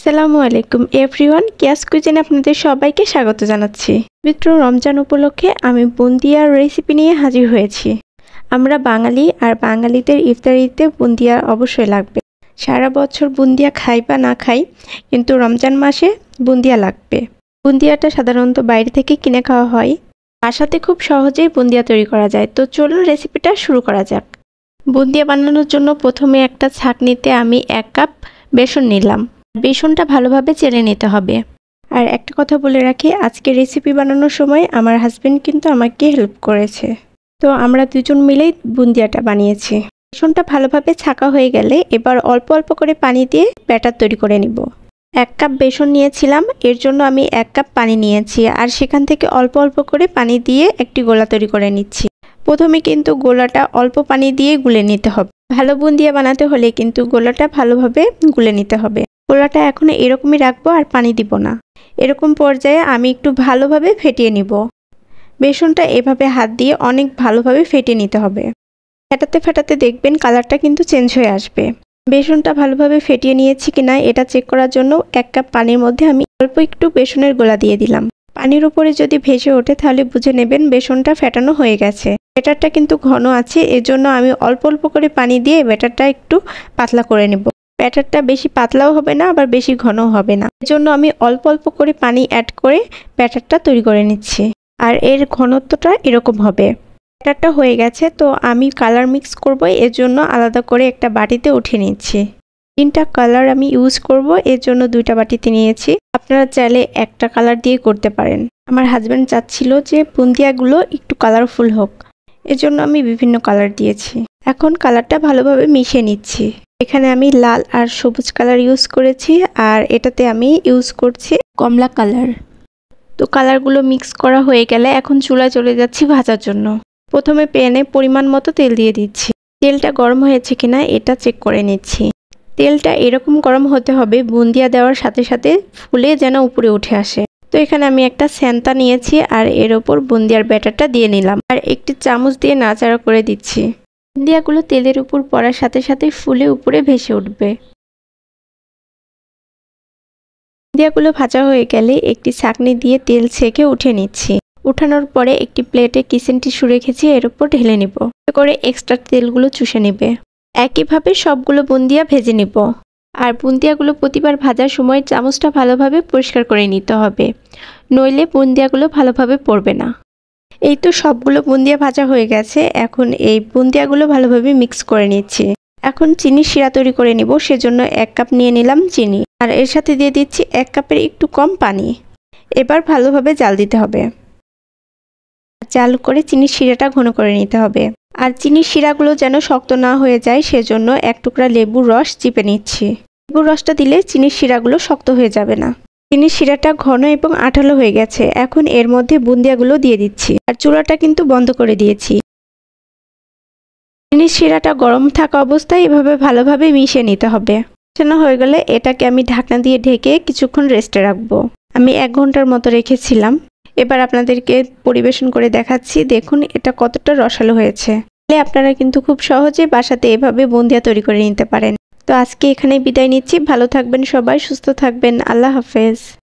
আসসালামু আলাইকুম এভরিওয়ান, কিয়াস কুইজিনে আপনাদের সবাইকে স্বাগত জানাচ্ছি। পবিত্র রমজান উপলক্ষে আমি বুন্দিয়ার রেসিপি নিয়ে হাজির হয়েছি। আমরা বাঙালি, আর বাঙালিদের ইফতারিতে বুন্দিয়া অবশ্যই লাগবে। সারা বছর বুন্দিয়া খাই বা না খাই, কিন্তু রমজান মাসে বুন্দিয়া লাগবে। বুন্দিয়াটা সাধারণত বাইরে থেকে কিনে খাওয়া হয়, বাসাতে খুব সহজেই বুন্দিয়া তৈরি করা যায়। তো চলুন রেসিপিটা শুরু করা যাক। বুন্দিয়া বানানোর জন্য প্রথমে একটা ছাঁকনিতে আমি 1 কাপ বেসন নিলাম। বেসনটা ভালোভাবে চেলে নিতে হবে। আর একটা কথা বলে রাখি, আজকে রেসিপি বানানোর সময় আমার হাজবেন্ড কিন্তু আমাকে হেল্প করেছে। তো আমরা দুজন মিলেই বুন্দিয়াটা বানিয়েছি। বেসনটা ভালোভাবে ছাঁকা হয়ে গেলে এবার অল্প অল্প করে পানি দিয়ে ব্যাটার তৈরি করে নিব। 1 কাপ বেসন নিয়েছিলাম, এর জন্য আমি 1 কাপ পানি নিয়েছি, আর সেখান থেকে অল্প অল্প করে পানি দিয়ে একটি গোলা তৈরি করে নিচ্ছি। প্রথমে কিন্তু গোলাটা অল্প পানি দিয়ে গুলে নিতে হবে। ভালো বুন্দিয়া বানাতে হলে কিন্তু গোলাটা ভালোভাবে গুলে নিতে হবে। গোলাটা এখন এরকমই রাখবো, আর পানি দিব না। এরকম পর্যায়ে আমি একটু ভালোভাবে ফেটিয়ে নিব। বেসনটা এভাবে হাত দিয়ে অনেক ভালোভাবে ফেটিয়ে নিতে হবে। ফেটাতে ফেটাতে দেখবেন কালারটা কিন্তু চেঞ্জ হয়ে আসবে। বেসনটা ভালোভাবে ফেটিয়ে নিয়েছি কিনা এটা চেক করার জন্য 1 কাপ পানির মধ্যে আমি অল্প একটু বেসনের গোলা দিয়ে দিলাম। পানির উপরে যদি ভেসে ওঠে তাহলে বুঝে নেবেন বেসনটা ফেটানো হয়ে গেছে। ব্যাটারটা কিন্তু ঘন আছে, এজন্য আমি অল্প অল্প করে পানি দিয়ে ব্যাটারটা একটু পাতলা করে নেব। ব্যাটারটা বেশি পাতলাও হবে না, আবার বেশি ঘনও হবে না। এজন্য আমি অল্প অল্প করে পানি অ্যাড করে ব্যাটারটা তৈরি করে নিচ্ছি। আর এর ঘনত্বটা এরকম হবে। ব্যাটারটা হয়ে গেছে, তো আমি কালার মিক্স করব, এর জন্য আলাদা করে একটা বাটিতে উঠিয়ে নিচ্ছি। 3টা কালার আমি ইউজ করব, এর জন্য 2টা বাটিতে নিয়েছি। আপনারা চাইলে একটা কালার দিয়ে করতে পারেন। আমার হাজব্যান্ড চাচ্ছিল যে বুন্দিয়াগুলো একটু কালারফুল হোক, এজন্য আমি বিভিন্ন কালার দিয়েছি। এখন কালারটা ভালোভাবে মিশিয়ে নিচ্ছি। এখানে আমি লাল আর সবুজ কালার ইউজ করেছি, আর এটাতে আমি ইউজ করছি কমলা কালার। তো কালারগুলো মিক্স করা হয়ে গেলে এখন চুলায় চলে যাচ্ছি ভাজার জন্য। প্রথমে প্যানে পরিমাণ মতো তেল দিয়ে দিচ্ছি। তেলটা গরম হয়েছে কিনা এটা চেক করে নিচ্ছি। তেলটা এরকম গরম হতে হবে বুন্দিয়া দেওয়ার সাথে সাথে ফুলে যেন উপরে উঠে আসে। তো এখানে আমি একটা স্যান্তা নিয়েছি, আর এর ওপর বুন্দিয়ার ব্যাটারটা দিয়ে নিলাম, আর একটি চামচ দিয়ে নাড়াচাড়া করে দিচ্ছি। বুন্দিয়াগুলো তেলের উপর পড়ার সাথে সাথে ফুলে উপরে ভেসে উঠবে। বুন্দিয়াগুলো ভাজা হয়ে গেলে একটি ছাঁকনি দিয়ে তেল ছেঁকে উঠে নিচ্ছি। উঠানোর পরে একটি প্লেটে কিচেন টিস্যু রেখেছি, এর উপর ঢেলে নিব। এতে করে এক্সট্রা তেলগুলো চুষে নেবে। একইভাবে সবগুলো বুন্দিয়া ভেজে নিব। আর বুন্দিয়াগুলো প্রতিবার ভাজার সময় চামচটা ভালোভাবে পরিষ্কার করে নিতে হবে, নইলে বুন্দিয়াগুলো ভালোভাবে পড়বে না। এই তো সবগুলো বুন্দিয়া ভাজা হয়ে গেছে। এখন এই বুন্দিয়াগুলো ভালোভাবে মিক্স করে নিচ্ছি। এখন চিনির শিরা তৈরি করে নিব, সেজন্য 1 কাপ নিয়ে নিলাম চিনি, আর এর সাথে দিয়ে দিচ্ছি 1 কাপের একটু কম পানি। এবার ভালোভাবে জাল দিতে হবে। জাল করে চিনির শিরাটা ঘন করে নিতে হবে। আর চিনির শিরাগুলো যেন শক্ত না হয়ে যায়, সেজন্য 1 টুকরা লেবুর রস চিপে নিচ্ছি। লেবুর রসটা দিলে চিনির শিরাগুলো শক্ত হয়ে যাবে না। চিনির শিরাটা ঘন এবং আঠালো হয়ে গেছে। এখন এর মধ্যে বুন্দিয়াগুলো দিয়ে দিচ্ছি, আর চুলাটা কিন্তু বন্ধ করে দিয়েছি। চিনির শিরাটা গরম থাকা অবস্থায় এভাবে ভালোভাবে মিশিয়ে নিতে হবে। মিশানো হয়ে গেলে এটাকে আমি ঢাকনা দিয়ে ঢেকে কিছুক্ষণ রেস্টে রাখবো। আমি 1 ঘন্টার মতো রেখেছিলাম। এবার আপনাদেরকে পরিবেশন করে দেখাচ্ছি। দেখুন এটা কতটা রসালো হয়েছে। আপনারা কিন্তু খুব সহজে বাসাতে এভাবে বুন্দিয়া তৈরি করে নিতে পারেন। তো আজকে এখানে বিদায় নিচ্ছি। ভালো থাকবেন সবাই, সুস্থ থাকবেন। আল্লাহ হাফেজ।